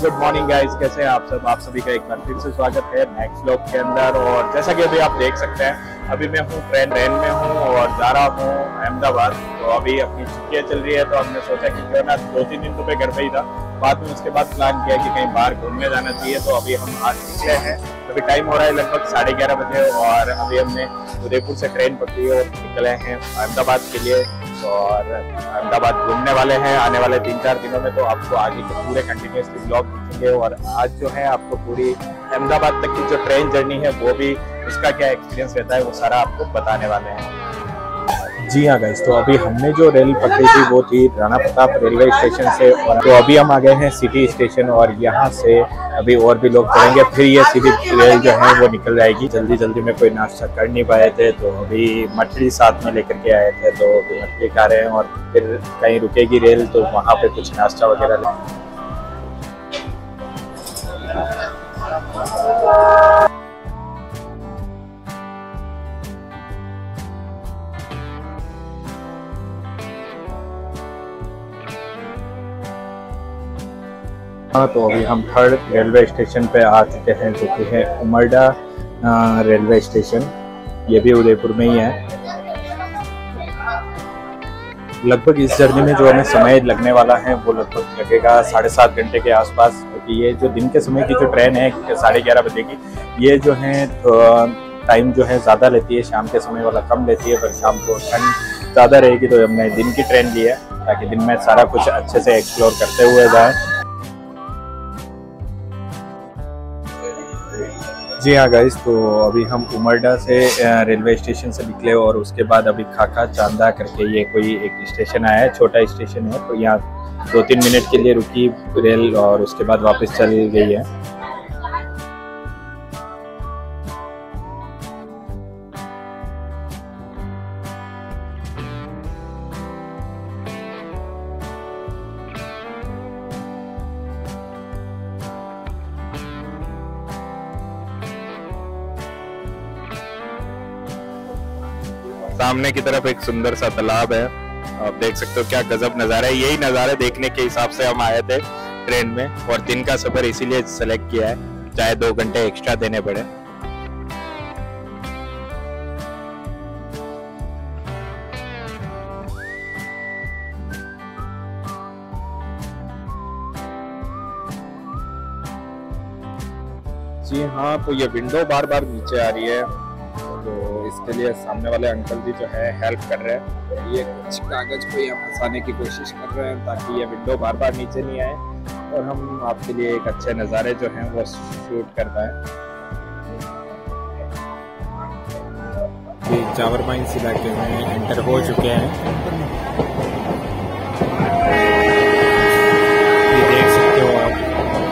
Good morning guys, कैसे हैं आप सब। आप सभी का एक बार फिर से स्वागत है नेक्स्ट व्लॉग के अंदर। और जैसा कि अभी आप देख सकते हैं, अभी मैं हूँ ट्रेन में हूँ और जा रहा हूँ अहमदाबाद। तो अभी अपनी छुट्टियाँ चल रही है, तो हमने सोचा कि क्यों ना 2-3 दिन तो मैं घर पे ही था। बाद में उसके बाद प्लान किया कि कहीं बाहर घूमने जाना चाहिए। तो अभी हम आज निकले हैं, अभी टाइम हो रहा है लगभग 11:30 बजे और अभी हमने उदयपुर से ट्रेन पकड़ी और निकले हैं अहमदाबाद के लिए। और अहमदाबाद घूमने वाले हैं आने वाले 3-4 दिनों में। तो आपको आगे के पूरे कंटिन्यूसली ब्लॉग दिखेंगे और आज जो है आपको पूरी अहमदाबाद तक की जो ट्रेन जर्नी है वो भी उसका क्या एक्सपीरियंस रहता है वो सारा आपको बताने वाले हैं। जी हाँ गाइस, तो अभी हमने जो रेल पकड़ी थी वो थी राणा प्रताप रेलवे स्टेशन से। और तो अभी हम आ गए हैं सिटी स्टेशन और यहाँ से अभी और भी लोग चढ़ेंगे, फिर ये सीधी रेल जो है वो निकल जाएगी। जल्दी जल्दी में कोई नाश्ता कर नहीं पाए थे, तो अभी मछली साथ में लेकर के आए थे, तो अभी मछली खा रहे हैं और फिर कहीं रुकेगी रेल तो वहाँ पे कुछ नाश्ता वगैरह लेंगे। हाँ, तो अभी हम थर्ड रेलवे स्टेशन पे आ चुके हैं, जो कि है उमरडा रेलवे स्टेशन। ये भी उदयपुर में ही है। लगभग इस जर्नी में जो हमें समय लगने वाला है वो लगभग लगेगा 7.5 घंटे के आसपास, क्योंकि ये जो दिन के समय की जो ट्रेन है 11:30 बजे की, ये जो है टाइम जो है ज़्यादा लेती है, शाम के समय वाला कम लेती है। पर शाम को ठंड ज़्यादा रहेगी, तो हमने दिन की ट्रेन ली है ताकि दिन में सारा कुछ अच्छे से एक्सप्लोर करते हुए जाए। जी हाँ गाइस, तो अभी हम उमरडा से रेलवे स्टेशन से निकले और उसके बाद अभी खाका चांदा करके ये कोई एक स्टेशन आया है, छोटा स्टेशन है। तो यहाँ 2-3 मिनट के लिए रुकी रेल और उसके बाद वापस चल गई है। सामने की तरफ एक सुंदर सा तालाब है, आप देख सकते हो क्या गजब नज़ारा है। यही नज़ारे देखने के हिसाब से हम आए थे ट्रेन में, और दिन का सफर इसीलिए सेलेक्ट किया है, चाहे 2 घंटे एक्स्ट्रा देने पड़े। जी हाँ, तो ये विंडो बार बार नीचे आ रही है, तो इसके लिए सामने वाले अंकल जी जो है हेल्प कर रहे हैं। ये कुछ कागज को यहाँ फंसाने की कोशिश कर रहे हैं ताकि ये विंडो बार बार नीचे नहीं आए और हम आपके लिए एक अच्छे नज़ारे जो हैं वो शूट कर पाए। जावर माइंस इलाके में एंटर हो चुके हैं। ये देख सकते हो आप।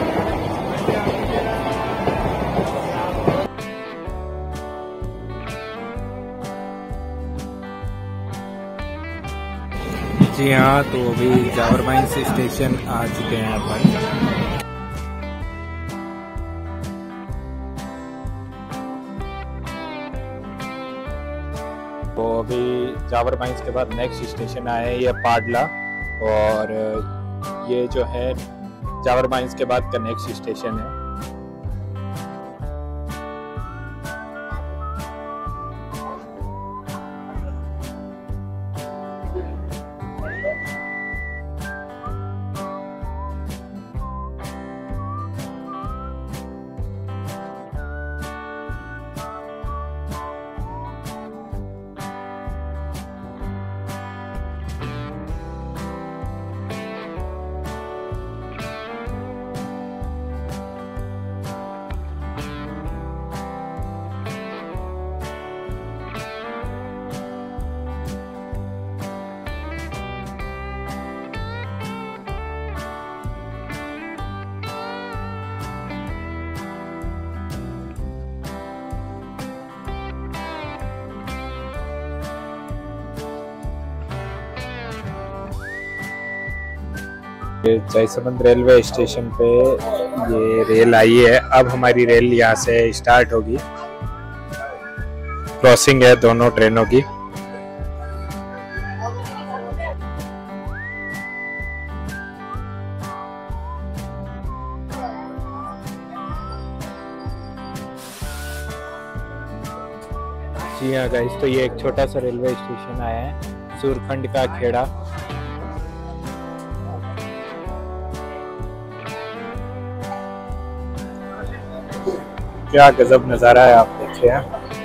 जी हाँ, तो अभी जावर माइंस स्टेशन आ चुके हैं अपन। तो अभी जावर माइंस के बाद नेक्स्ट स्टेशन आया है ये पाडला, और ये जो है जावर माइंस के बाद का नेक्स्ट स्टेशन है। जयसमंद रेलवे स्टेशन पे ये रेल आई है। अब हमारी रेल यहाँ से स्टार्ट होगी। क्रॉसिंग है दोनों ट्रेनों की। जी हाँ गाइस, तो ये एक छोटा सा रेलवे स्टेशन आया है, सूरखंड का खेड़ा। क्या गजब नज़ारा है, आप देखिए।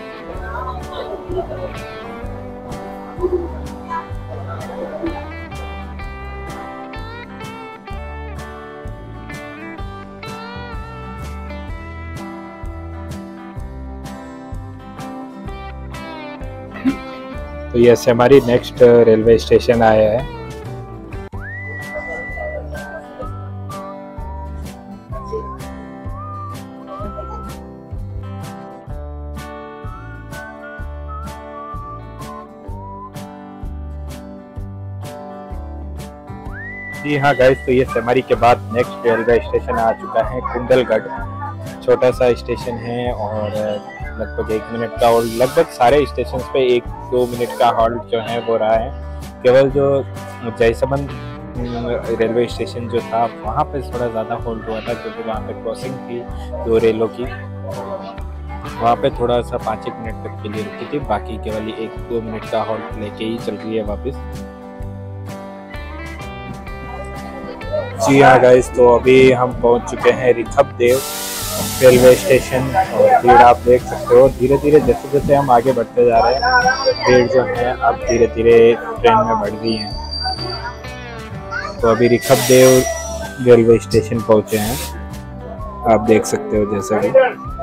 तो ये हमारी नेक्स्ट रेलवे स्टेशन आया है। जी हाँ गाइस, तो ये सेमारी के बाद नेक्स्ट रेलवे स्टेशन आ चुका है कुंडलगढ़। छोटा सा स्टेशन है और लगभग 1 मिनट का, और लगभग सारे स्टेशन पे 1-2 मिनट का हॉल्ट जो है वो रहा है। केवल जो जयसमंद रेलवे स्टेशन जो था वहाँ पे थोड़ा ज़्यादा होल्ड हुआ था, क्योंकि वहाँ पे क्रॉसिंग थी 2 रेलों की। वहाँ पे थोड़ा सा 5-1 मिनट तक के लिए रुकी थी, बाकी केवल 1-2 मिनट का हॉल्ट लेके ही चल रही है वापस। जी हाँ गाइस, तो अभी हम पहुँच चुके हैं रिखबदेव रेलवे स्टेशन, और भीड़ आप देख सकते हो। धीरे धीरे जैसे जैसे हम आगे बढ़ते जा रहे हैं, भीड़ जो है अब धीरे धीरे ट्रेन में बढ़ रही है। तो अभी रिखबदेव रेलवे स्टेशन पहुंचे हैं, आप देख सकते हो जैसा कि।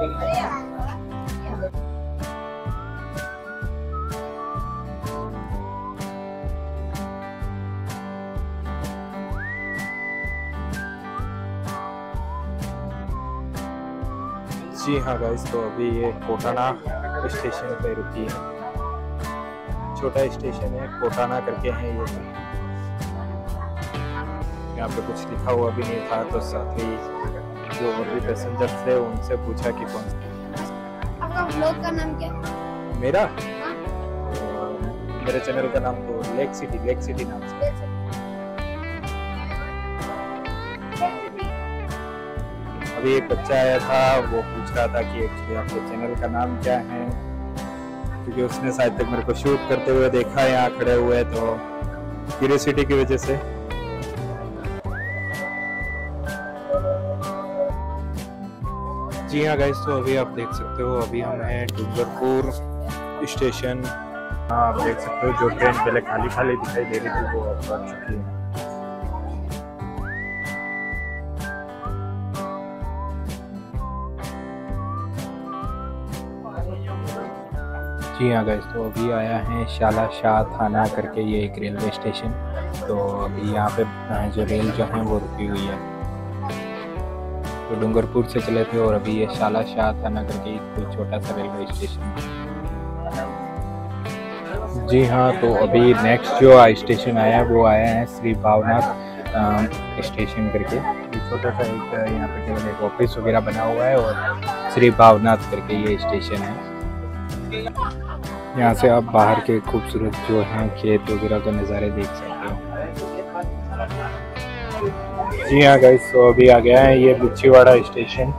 जी हाँ गाइस, तो अभी ये कोटाना स्टेशन पे रुकी है। छोटा स्टेशन है, कोटाना करके है ये। यहाँ पे कुछ लिखा हुआ भी नहीं था, तो साथ ही जो और भी पैसेंजर थे उनसे पूछा कि कौन सा। आपका व्लॉग का नाम क्या है? मेरा मेरे चैनल का नाम तो लेक सिटी नाम से। अभी एक बच्चा आया था, वो पूछ रहा था कि एक्चुअली आपके चैनल का नाम क्या है, क्योंकि उसने शायद तक मेरे को शूट करते हुए देखा है यहाँ खड़े हुए, तो क्यूरियोसिटी की वजह से। जी हाँ गाइस, तो अभी आप देख सकते हो, अभी हम हैं डूंगरपुर स्टेशन। हाँ, आप देख सकते हो जो ट्रेन पहले खाली खाली दिखाई दे रही थी वो अब आ चुकी है। जी हाँ गाइस, तो अभी आया है शाला शाह थाना करके ये एक रेलवे स्टेशन। तो अभी यहाँ पे जो रेल जो है वो रुकी हुई है। तो डूंगरपुर से चले थे और अभी ये शाला शाह थाना करके एक कोई छोटा सा रेलवे स्टेशन है। जी हाँ, तो अभी नेक्स्ट जो स्टेशन आया है वो आया है श्री भावनाथ स्टेशन करके। ये छोटा सा एक यहाँ पे केवल एक ऑफिस वगैरह बना हुआ है, और श्री भावनाथ करके ये स्टेशन है। यहाँ से आप बाहर के खूबसूरत जो हैं खेत वगैरह के नज़ारे देख सकते हो। जी हाँ गाइस, तो अभी आ गया है ये बिच्छीवाड़ा स्टेशन।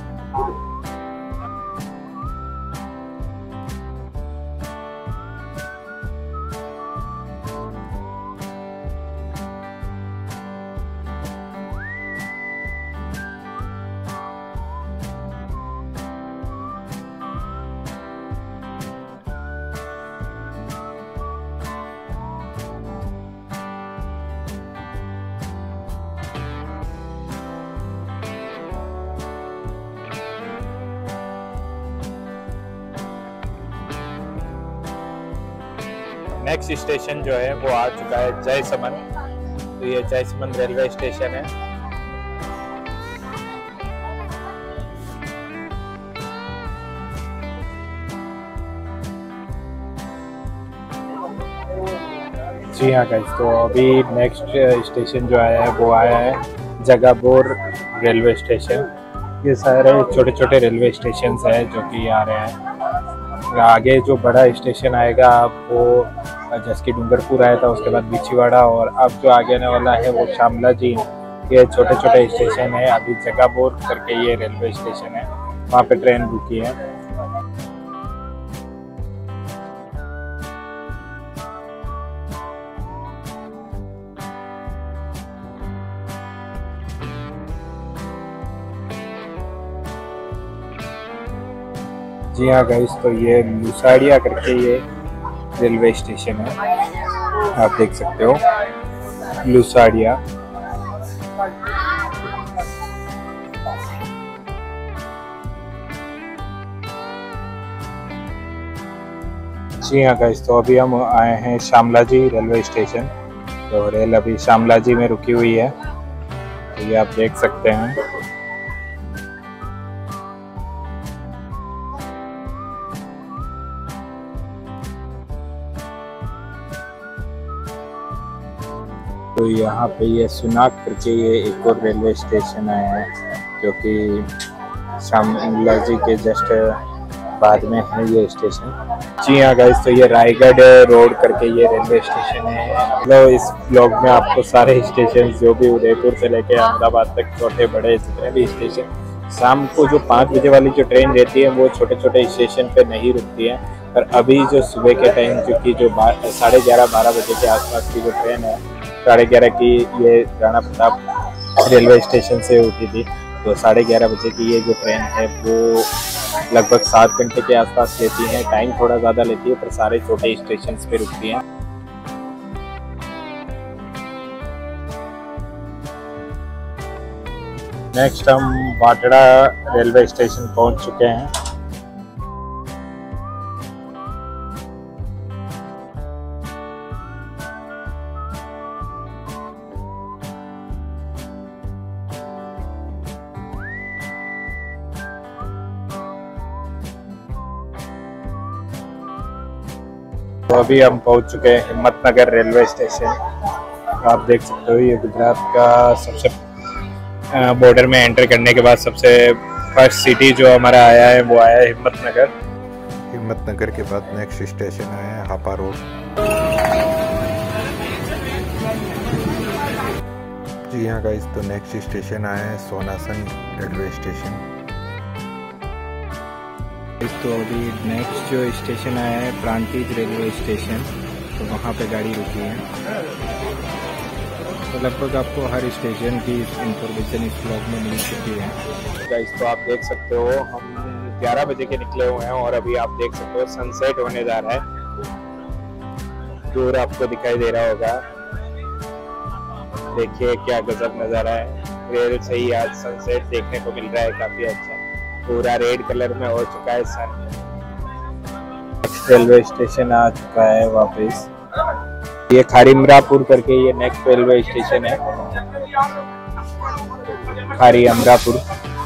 नेक्स्ट स्टेशन जो है वो आ चुका है जयसमंद। तो ये जयसमंद रेलवे स्टेशन है। जी हाँ गाइस, तो अभी नेक्स्ट स्टेशन जो आया है वो आया है जगाबोर रेलवे स्टेशन। ये सारे छोटे छोटे रेलवे स्टेशन है जो कि आ रहे हैं। आगे जो बड़ा स्टेशन आएगा वो जैसे कि डूंगरपुर आया था, उसके बाद बिच्छीवाड़ा, और अब जो आगे आने वाला है वो शामला जी। ये छोटे छोटे स्टेशन है। अभी जगाबोर करके ये रेलवे स्टेशन है, वहाँ पे ट्रेन रुकी है। जी हाँ गाइस, तो ये लुसाडिया करके ये रेलवे स्टेशन है, आप देख सकते हो लुसाडिया। जी हाँ गाइस, तो अभी हम आए हैं शामला जी रेलवे स्टेशन। तो रेल अभी शामला जी में रुकी हुई है, तो ये आप देख सकते हैं। तो यहाँ पे ये सुनाक करके ये एक और रेलवे स्टेशन आया है, जो कि शामला जी के जस्ट बाद में है ये स्टेशन। जी हाँ गाइस, तो ये रायगढ़ रोड करके ये रेलवे स्टेशन है। मतलब इस ब्लॉग में आपको सारे स्टेशन जो भी उदयपुर से लेके अहमदाबाद तक छोटे बड़े जितने भी स्टेशन, शाम को जो 5 बजे वाली जो ट्रेन रहती है वो छोटे छोटे स्टेशन पे नहीं रुकती है। पर अभी जो सुबह के टाइम जो 11:30-12 बजे के आसपास की जो ट्रेन है 11:30 की, ये राणा प्रताप रेलवे स्टेशन से उठी थी। तो 11:30 बजे की ये जो ट्रेन है वो लगभग 7 घंटे के आसपास लेती है। टाइम थोड़ा ज़्यादा लेती है, पर सारे छोटे स्टेशन पे रुकती हैं। नेक्स्ट हम बाटड़ा रेलवे स्टेशन पहुंच चुके हैं। तो अभी हम पहुंच चुके हैं हिम्मतनगर रेलवे स्टेशन। आप देख सकते हो ये गुजरात का सबसे बॉर्डर में एंटर करने के बाद सबसे फर्स्ट सिटी जो हमारा आया है वो आया है हिम्मतनगर। हिम्मतनगर के बाद नेक्स्ट स्टेशन आया है हापा रोड। जी हाँ गाइस, तो नेक्स्ट स्टेशन आया है सोनासन रेलवे स्टेशन। तो अभी नेक्स्ट जो स्टेशन आया है प्रांतिज रेलवे स्टेशन, तो वहाँ पे गाड़ी रुकी है। तो लगभग आपको हर स्टेशन की इंफॉर्मेशन इस ब्लॉग में मिल चुकी है। गाइस, तो आप देख सकते हो हम 11 बजे के निकले हुए हैं और अभी आप देख सकते हो सनसेट होने जा रहा है। दूर आपको दिखाई दे रहा होगा, देखिए क्या गजब नजारा है। रेल से ही आज सनसेट देखने को मिल रहा है, काफी अच्छा, पूरा रेड कलर में हो चुका है सन। रेलवे स्टेशन आ चुका है वापस। ये खारीमरापुर करके ये नेक्स्ट रेलवे स्टेशन है, खारीमरापुर।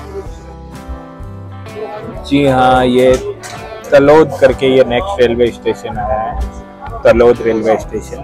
जी हाँ, ये तलोद करके ये नेक्स्ट रेलवे स्टेशन आया है, तलोद रेलवे स्टेशन।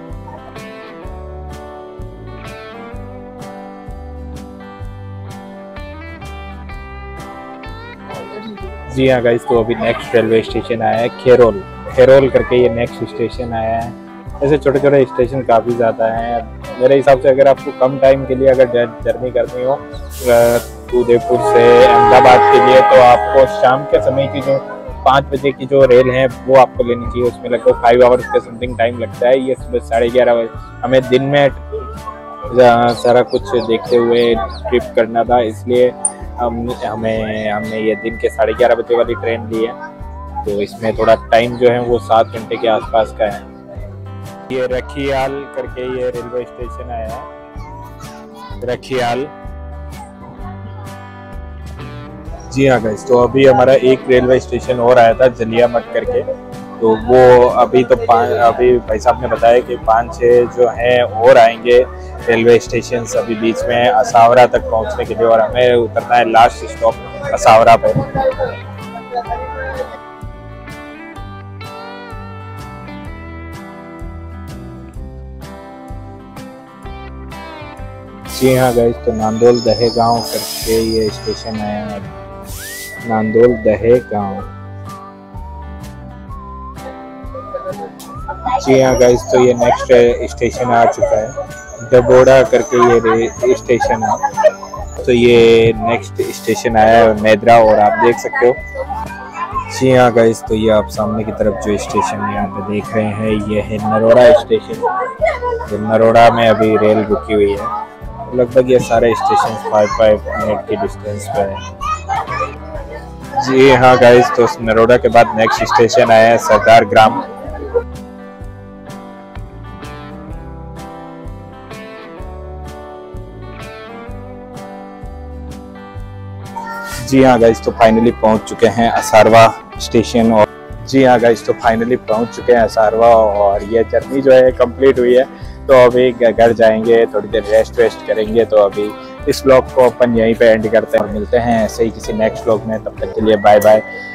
जी हाँ गाइस, तो अभी नेक्स्ट रेलवे स्टेशन आया है खेरोल। खेरोल करके ये नेक्स्ट स्टेशन आया है। ऐसे छोटे छोटे स्टेशन काफ़ी ज़्यादा हैं। मेरे हिसाब से अगर आपको कम टाइम के लिए अगर जर्नी करनी हो उदयपुर से अहमदाबाद के लिए, तो आपको शाम के समय की जो 5 बजे की जो रेल है वो आपको लेनी चाहिए। उसमें लगभग 5 आवर्स के समथिंग टाइम लगता है। ये सुबह 11:30 बजे, हमें दिन में सारा कुछ देखते हुए ट्रिप करना था, इसलिए हमने ये दिन के 11:30 बजे वाली ट्रेन ली है। तो इसमें थोड़ा टाइम जो है वो 7 घंटे के आसपास का है। ये रखियाल करके ये रेलवे स्टेशन आया है, रखियाल। जी हाँ गाइस, तो अभी हमारा एक रेलवे स्टेशन और आया था जलियामठ करके। तो वो अभी भाई साहब ने बताया कि 5-6 जो हैं और आएंगे रेलवे स्टेशन अभी बीच में असावरा तक पहुंचने के लिए, और हमें उतरना है लास्ट स्टॉप असावरा पे। जी हाँ गाइस, तो नांदोल दहेगांव करके ये स्टेशन आया है, नांदोल दहेगांव। जी हाँ गाइस, तो ये नेक्स्ट स्टेशन आ चुका है डबोड़ा करके ये स्टेशन है। तो ये नेक्स्ट स्टेशन आया है नेद्रा, और आप देख सकते हो। जी हाँ गाइस, तो ये आप सामने की तरफ जो स्टेशन यहाँ पे देख रहे हैं ये है नरोड़ा स्टेशन। तो नरोड़ा में अभी रेल रुकी हुई है। लगभग ये सारे स्टेशन 5 मिनट की डिस्टेंस पे है। जी हाँ गाइस, तो नरोडा के बाद नेक्स्ट स्टेशन आया है सरदार ग्राम। जी हाँ गाइस, तो फाइनली पहुंच चुके हैं असारवा स्टेशन। और जी हाँ गाइस, तो फाइनली पहुंच चुके हैं असारवा और ये जर्नी जो है कंप्लीट हुई है। तो अभी घर जाएंगे, थोड़ी देर रेस्ट वेस्ट करेंगे। तो अभी इस ब्लॉग को अपन यहीं पे एंड करते हैं और मिलते हैं ऐसे ही किसी नेक्स्ट ब्लॉग में। तब तक के लिए बाय बाय।